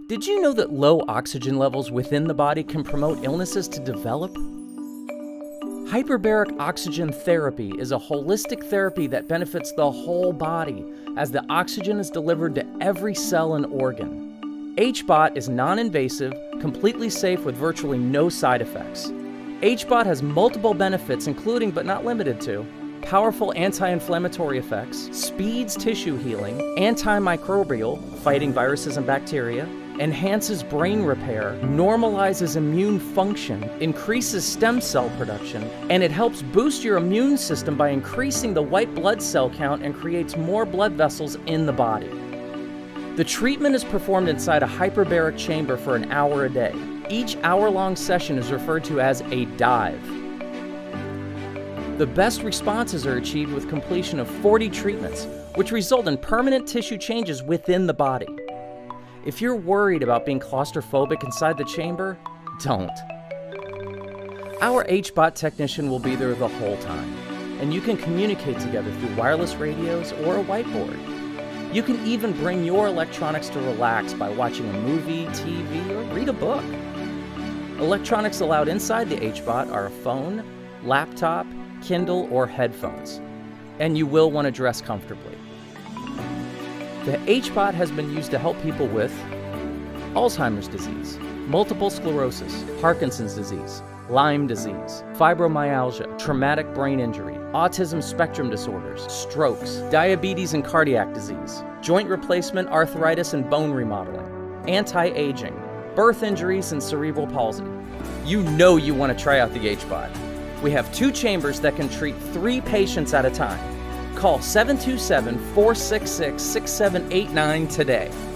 Did you know that low oxygen levels within the body can promote illnesses to develop? Hyperbaric oxygen therapy is a holistic therapy that benefits the whole body as the oxygen is delivered to every cell and organ. HBOT is non-invasive, completely safe with virtually no side effects. HBOT has multiple benefits including but not limited to powerful anti-inflammatory effects, speeds tissue healing, antimicrobial, fighting viruses and bacteria, enhances brain repair, normalizes immune function, increases stem cell production, and it helps boost your immune system by increasing the white blood cell count and creates more blood vessels in the body. The treatment is performed inside a hyperbaric chamber for an hour a day. Each hour-long session is referred to as a dive. The best responses are achieved with completion of 40 treatments, which result in permanent tissue changes within the body. If you're worried about being claustrophobic inside the chamber, don't. Our HBOT technician will be there the whole time, and you can communicate together through wireless radios or a whiteboard. You can even bring your electronics to relax by watching a movie, TV, or read a book. Electronics allowed inside the HBOT are a phone, laptop, Kindle, or headphones, and you will want to dress comfortably. The HBOT has been used to help people with Alzheimer's disease, multiple sclerosis, Parkinson's disease, Lyme disease, fibromyalgia, traumatic brain injury, autism spectrum disorders, strokes, diabetes and cardiac disease, joint replacement, arthritis and bone remodeling, anti-aging, birth injuries and cerebral palsy. You know you want to try out the HBOT. We have 2 chambers that can treat 3 patients at a time. Call 727-466-6789 today.